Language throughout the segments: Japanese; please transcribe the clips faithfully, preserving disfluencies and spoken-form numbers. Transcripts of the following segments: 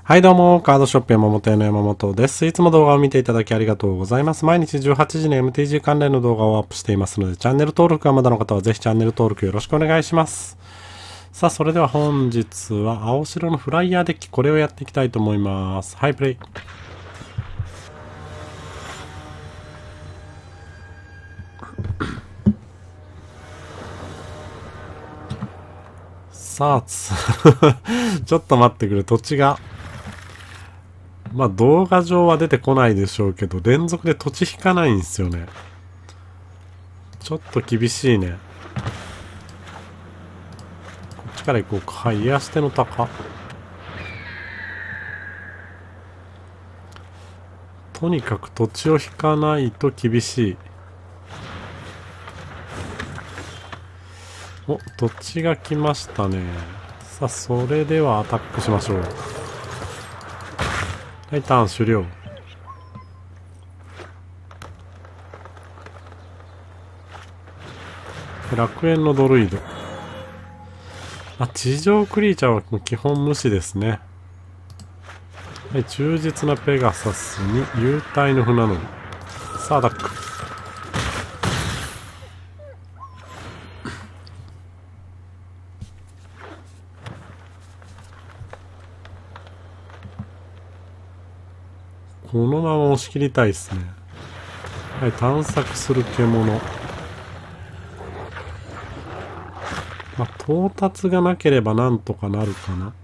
はいどうも、カードショップ山本屋の山本です。いつも動画を見ていただきありがとうございます。毎日じゅうはちじに エムティージー 関連の動画をアップしていますので、チャンネル登録がまだの方はぜひチャンネル登録よろしくお願いします。さあ、それでは本日は青白のフライヤーデッキ、これをやっていきたいと思います。はい、プレイ。さあ、つちょっと待ってくれ、土地が。まあ動画上は出てこないでしょうけど、連続で土地引かないんですよね。ちょっと厳しいね。こっちから行こうか。はい、癒しての鷹。とにかく土地を引かないと厳しい。お、土地が来ましたね。さあ、それではアタックしましょう。はい、ターン終了。楽園のドルイド。あ、地上クリーチャーは基本無視ですね。はい、忠実なペガサスに幽体の船乗り。さあ、アタック。このまま押し切りたいですね。はい、探索する獣。まあ、到達がなければなんとかなるかな。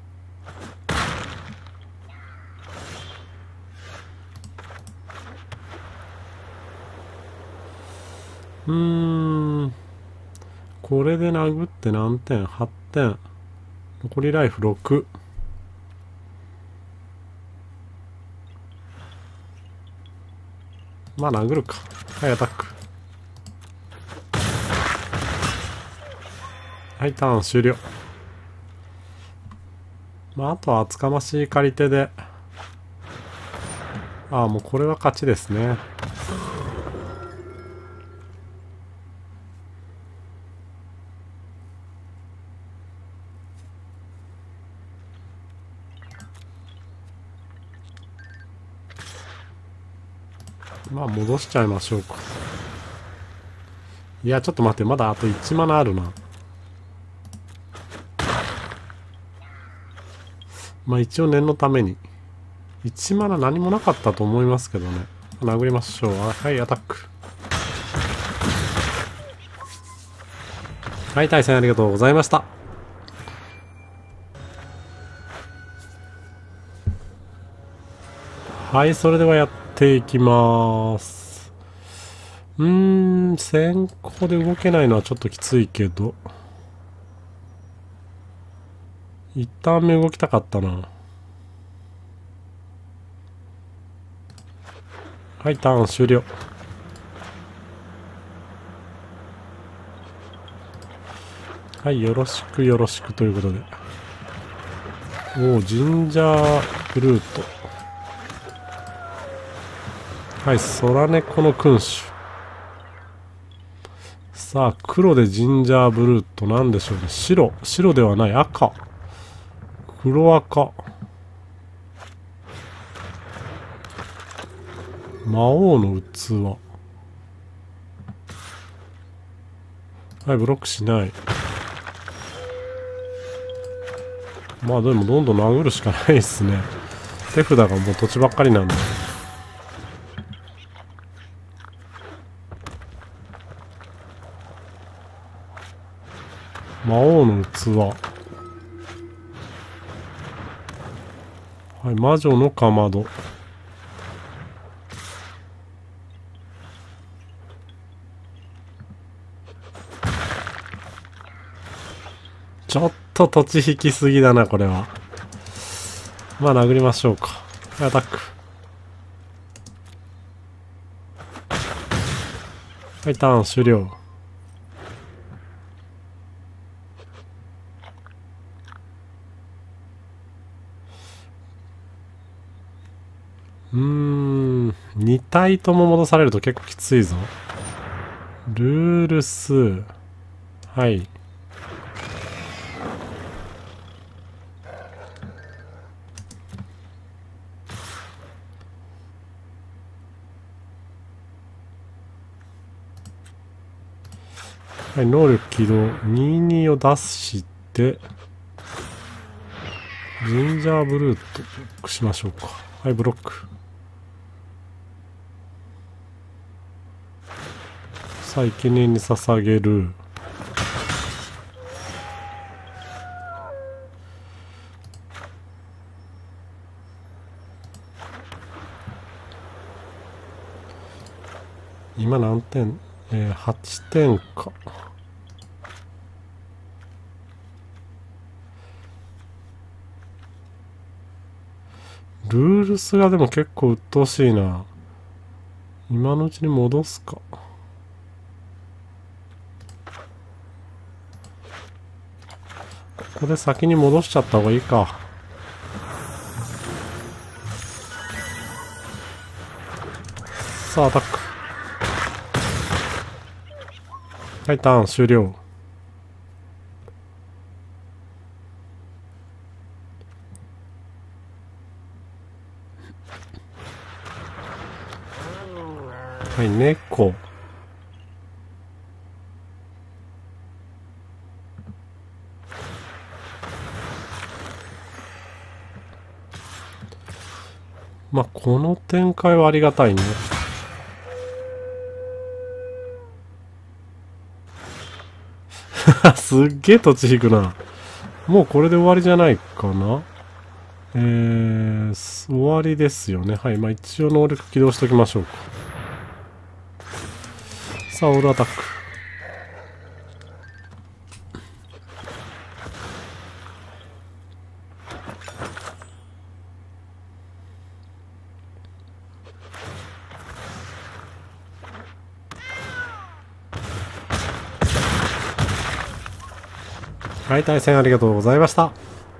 うーん。これで殴って何点 ?はち 点。残りライフろく。まあ殴るか。はい、アタック。はい、ターン終了。まあ、あとは厚かましい借り手で。ああ、もうこれは勝ちですね。まあ、戻しちゃいましょうか。いや、ちょっと待って、まだあといちマナあるな。まあ、一応念のために。いちマナ何もなかったと思いますけどね。殴りましょう。はい、アタック。はい、対戦ありがとうございました。はい、それではやっていきます。うーん、先行で動けないのはちょっときついけど。一旦目動きたかったな。はい、ターン終了。はい、よろしくよろしくということで。おお、ジンジャーフルート。はい、空猫の君主。さあ、黒でジンジャーブルートなんでしょうね。白。白ではない。赤。黒赤。魔王の器。はい、ブロックしない。まあでもどんどん殴るしかないですね。手札がもう土地ばっかりなんで。魔王の器。はい、魔女のかまど。ちょっと土地引きすぎだな、これは。まあ殴りましょうか。アタック。はい、ターン終了。うーん、に体とも戻されると結構きついぞ。ルール数。はい。 はい、能力起動。にじゅうにを出して、ジンジャーブルーとブロックしましょうか。はい、ブロック。さあ、生贄に捧げる。今何点？えー、はちてんか。ルールスがでも結構鬱陶しいな。今のうちに戻すか。ここで先に戻しちゃった方がいいか。さあ、アタック。はい、ターン終了。はい、猫。まあ、この展開はありがたいね。すっげえ土地引くな。もうこれで終わりじゃないかな。えー、終わりですよね。はい。まあ一応能力起動しておきましょうか。さあ、オールアタック。はい、対戦ありがとうございました。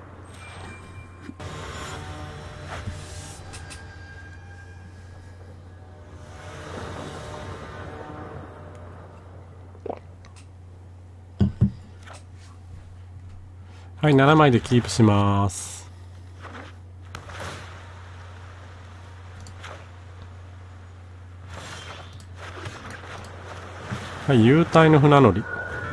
はい、ななまいでキープします。はい、幽体の船乗り。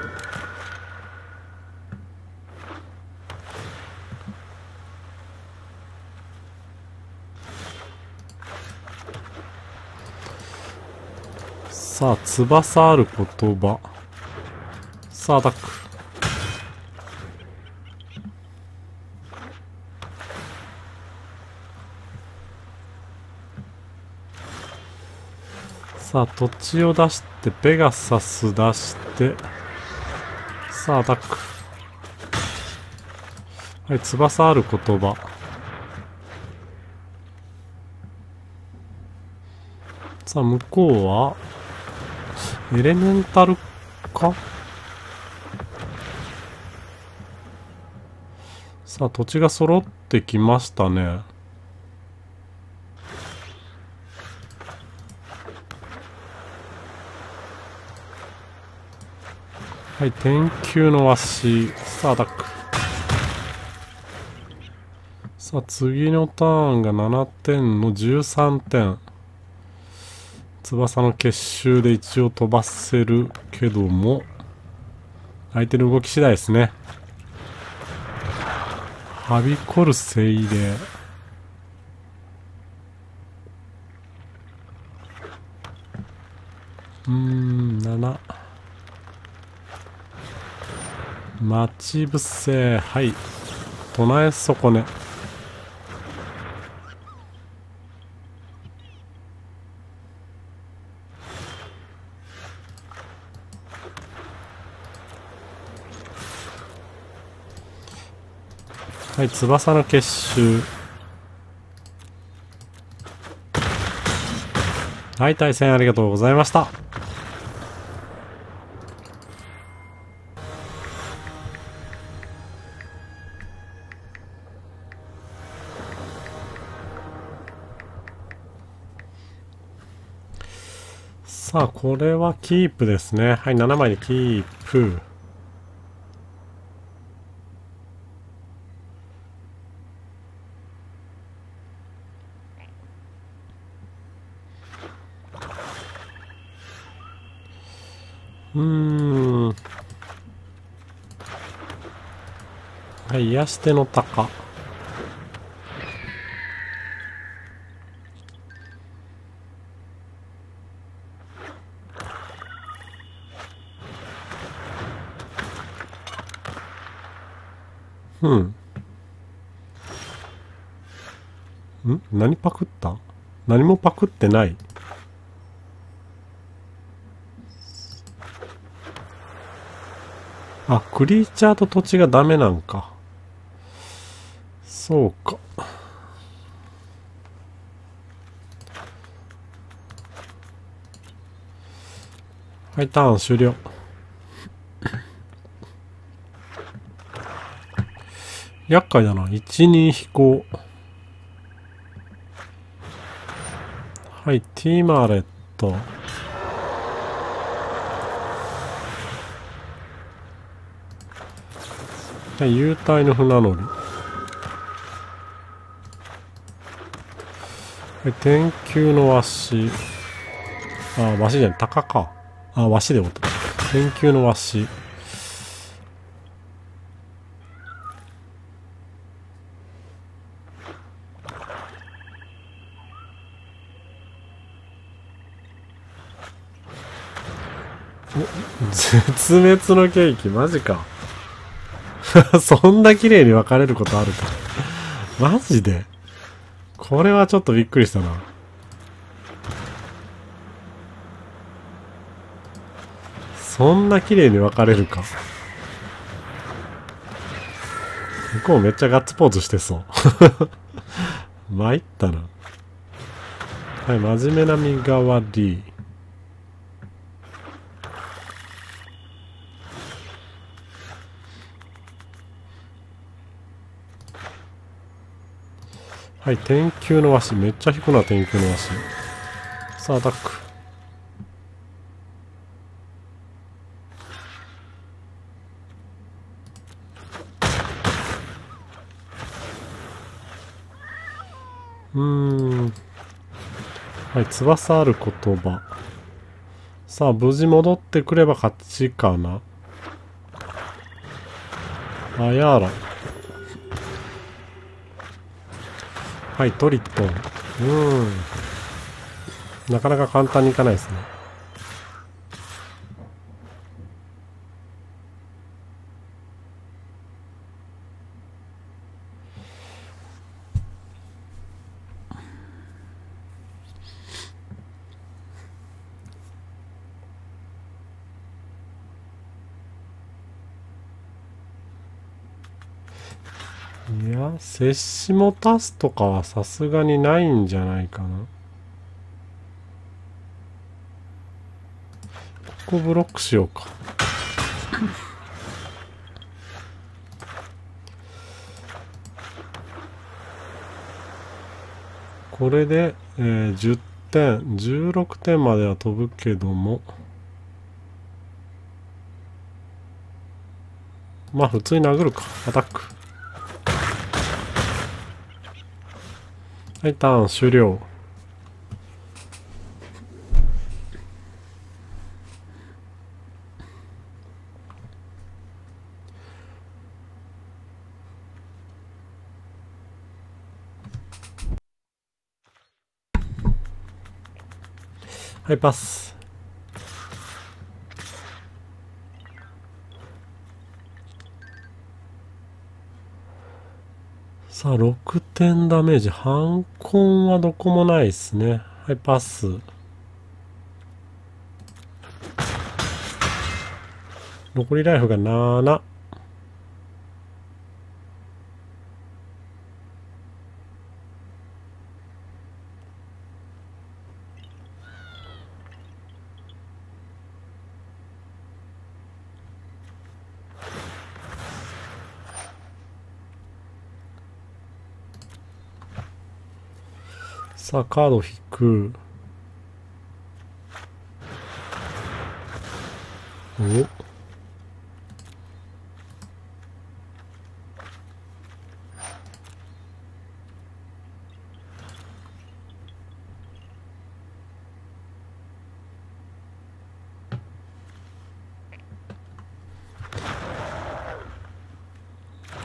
さあ、翼ある言葉。さあ、アタック。さあ、土地を出して、ペガサス出して、さあ、アタック。はい、翼ある言葉。さあ、向こうは、エレメンタルか？さあ、土地が揃ってきましたね。はい、天球のワシ。さあ、アタック。さあ、次のターンがななてんのじゅうさんてん。翼の結集で一応飛ばせるけども、相手の動き次第ですね。はびこる精霊。うーん、なな。待ち伏せ。はい。唱え損ね。はい、翼の結集。はい、対戦ありがとうございました。さあ、これはキープですね。はい、ななまいでキープ。うーん。 はい、癒しての鷹。うん。ん何パクった？何もパクってない。あ、クリーチャーと土地がダメなんか。そうか。はい、ターン終了。厄介だな。いち、に飛行。はい、ティーマーレット。はい、幽体の船乗り。はい、天球のワシ。あ、ワシじゃない、鷹か。あ、ワシでおった。天球のワシ。絶滅のケーキ、マジか。そんな綺麗に分かれることあるか。マジで。これはちょっとびっくりしたな。そんな綺麗に分かれるか。向こうめっちゃガッツポーズしてそう。参ったな。はい、真面目な身代わり。はい、天球の和紙。めっちゃ引くな、天球の和紙。さあ、アタック。うーん。はい、翼ある言葉。さあ、無事戻ってくれば勝ちかな。あやーら。はい、トリトン。うーん。なかなか簡単にいかないですね。いや、接しも足すとかはさすがにないんじゃないかな。ここブロックしようか。これで、えー、じゅってん、じゅうろくてんまでは飛ぶけども、まあ普通に殴るか。アタック。はい、ターン終了。はい、パス。さあ、ろくてんダメージ。反根はどこもないですね。はい、パス。残りライフがなな。さあ、カード引く。お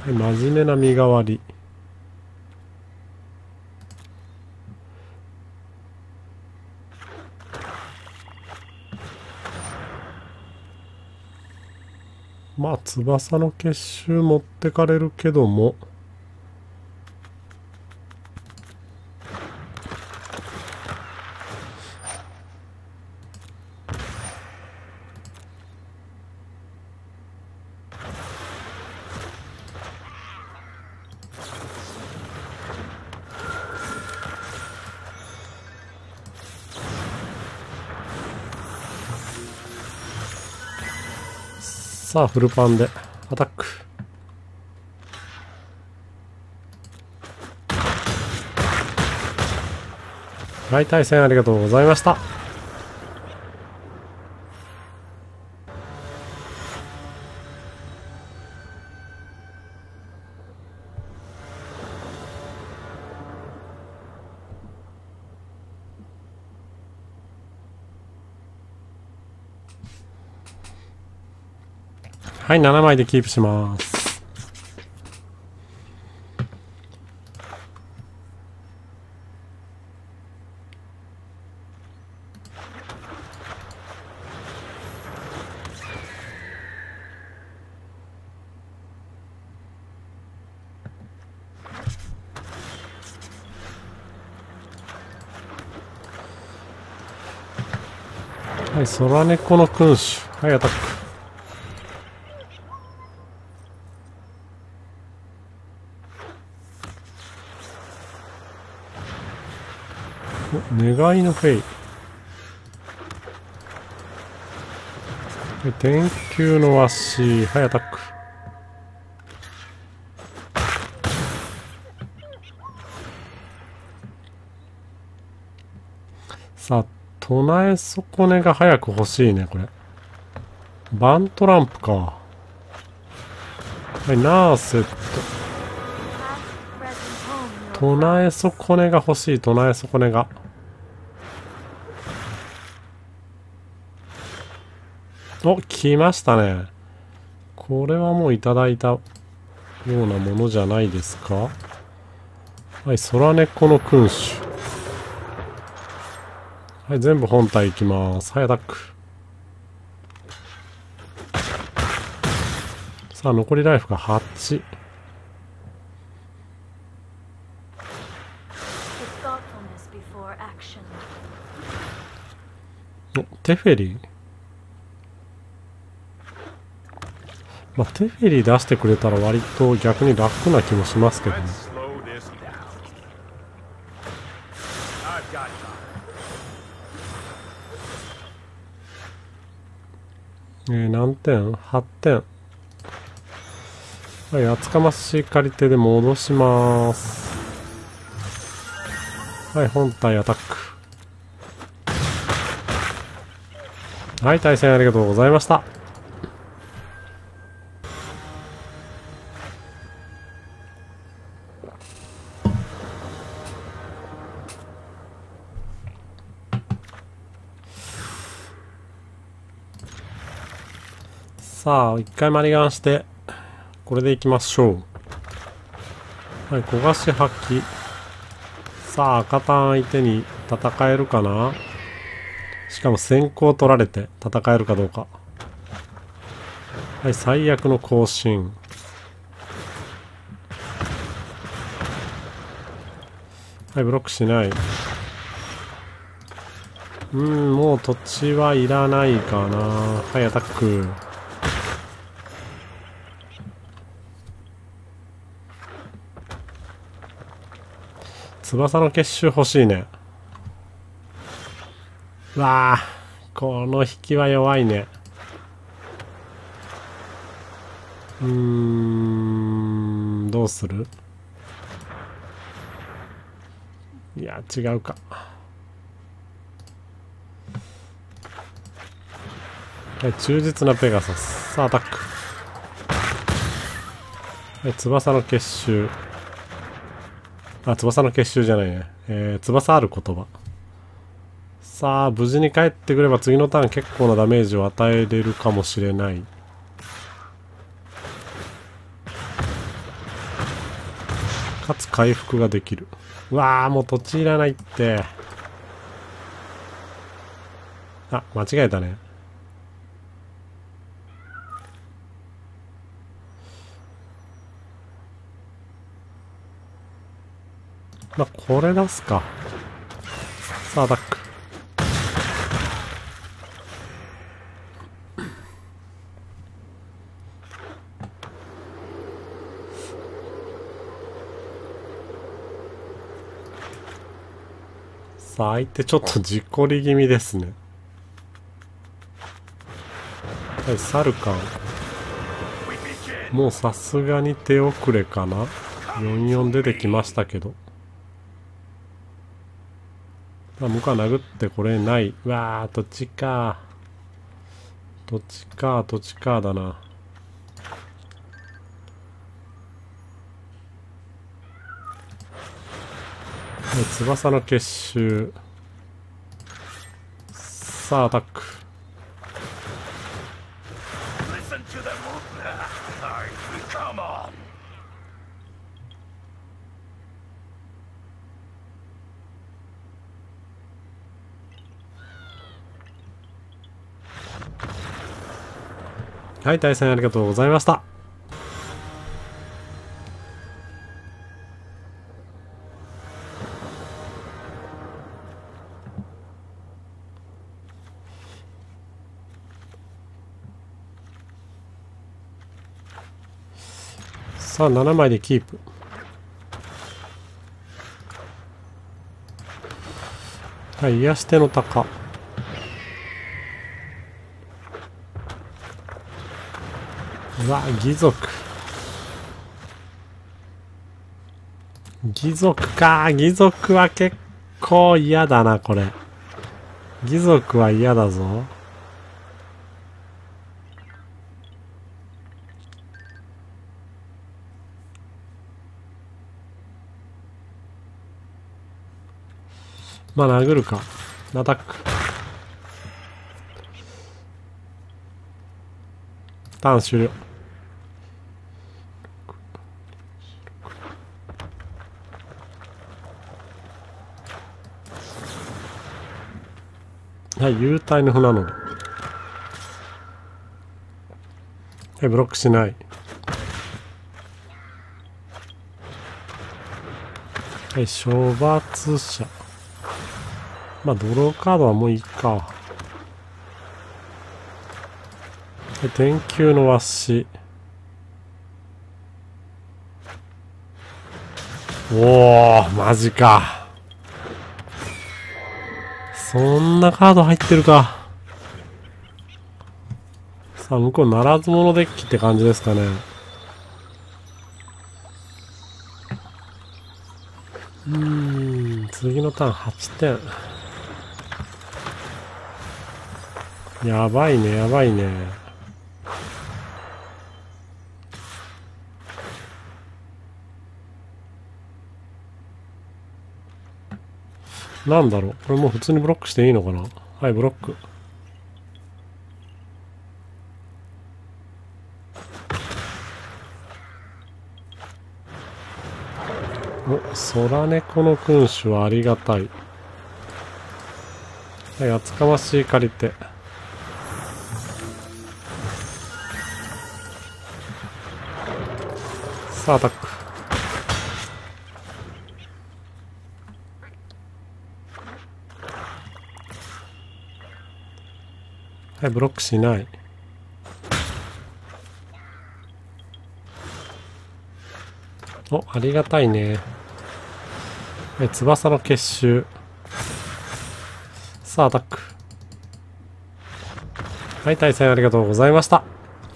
い、真面目な身代わり。まあ翼の結集持ってかれるけども、さあフルパンでアタック。はい、対戦ありがとうございました。はい、ななまいでキープします。はい、空猫の君主。はい、アタック。お、願いのフェイ。はい、天球のワシ。はい、アタック。さあ、唱え損ねが早く欲しいね、これ。バントランプか。はい、ナーセット。唱え損ねが欲しい、唱え損ねが。お、来ましたね。これはもういただいたようなものじゃないですか。はい、空猫の君主。はい、全部本体いきます。はい、アタック。さあ、残りライフがはち。お、テフェリー。まあ、テフェリー出してくれたら割と逆に楽な気もしますけどね。えー、何点 ?はち 点。はい、厚かまし借り手で戻します。はい、本体アタック。はい、対戦ありがとうございました。さあ、一回マリガンして、これでいきましょう。はい、焦がし発揮。さあ、赤タン相手に戦えるかな。しかも先行取られて戦えるかどうか。はい、最悪の更新。はい、ブロックしない。うん、もう土地はいらないかな。はい、アタック。翼の結集欲しいね。わあ、この引きは弱いね。うーん、どうする？いや、違うか。はい、忠実なペガサス。さあ、アタック。はい、翼の結集。あ、翼の結集じゃないね。えー、翼ある言葉。さあ、無事に帰ってくれば次のターン結構なダメージを与えれるかもしれない。 かつ回復ができる。うわあ、もう土地いらないって。あ、間違えたね。まあ、これ出すか。さあ、アタック。さあ、相手ちょっと事故り気味ですね。はい、サルカン。もうさすがに手遅れかな。よんよん出てきましたけど。あ、向こうは殴ってこれない。うわー、どっちか。どっちか、どっちかだな。はい、翼の結集。さあ、アタック。はい、対戦ありがとうございました。さあ、ななまいでキープ。はい、癒し手の鷹。うわ、義族。義族か。義族は結構嫌だな、これ。義族は嫌だぞ。まあ、殴るか。アタック。ターン終了。はい、幽体の船乗り。はい、ブロックしない。はい、処罰者。まあ、ドローカードはもういいか。はい、天球のワシ。おー、マジか。そんなカード入ってるか。さあ、向こうならず者デッキって感じですかね。うーん、次のターンはちてん。やばいね、やばいね。なんだろう、これもう普通にブロックしていいのかな。はい、ブロック。お、空猫の君主はありがたい。はい、厚かましい借りて。さあ、アタック。はい、ブロックしない。お、ありがたいね。はい、翼の結集。さあ、アタック。はい、対戦ありがとうございました。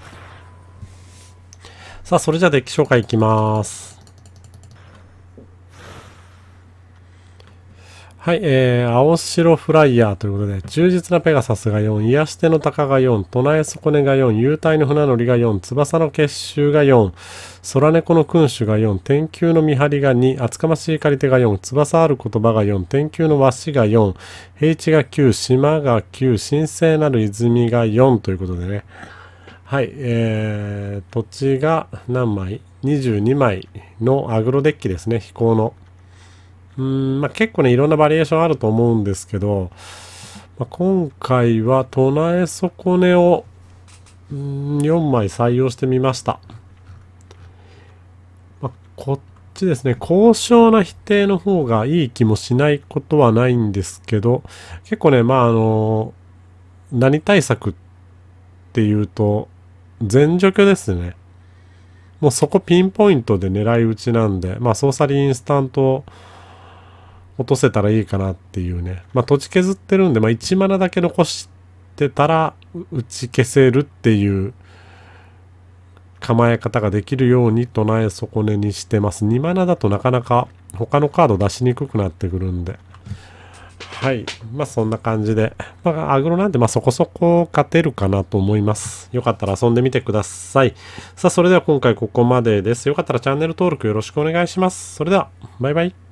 さあ、それじゃあデッキ紹介いきます。はい、えー、青白フライヤーということで、忠実なペガサスがよん、癒し手の鷹がよん、唱え損ねがよん、幽体の船乗りがよん、翼の結集がよん、空猫の君主がよん、天球の見張りがに、厚かましい借り手がよん、翼ある言葉がよん、天球の和紙がよん、平地がきゅう、島がきゅう、神聖なる泉がよんということでね。はい、えー、土地が何枚にじゅうにまいのアグロデッキですね、飛行の。うーん、まあ、結構ね、いろんなバリエーションあると思うんですけど、まあ、今回は唱え損ねをうーんよんまい採用してみました。まあ、こっちですね、高尚な否定の方がいい気もしないことはないんですけど、結構ね、まあ、あの、何対策っていうと、全除去ですね。もうそこピンポイントで狙い撃ちなんで、まあ、ソーサリーインスタント落とせたらいいかなっていうね。まあ、土地削ってるんで、まあ、いちマナだけ残してたら、打ち消せるっていう構え方ができるように唱え損ねにしてます。にマナだとなかなか他のカード出しにくくなってくるんで。はい。まあそんな感じで。まあアグロなんてまあそこそこ勝てるかなと思います。よかったら遊んでみてください。さあそれでは今回ここまでです。よかったらチャンネル登録よろしくお願いします。それでは、バイバイ。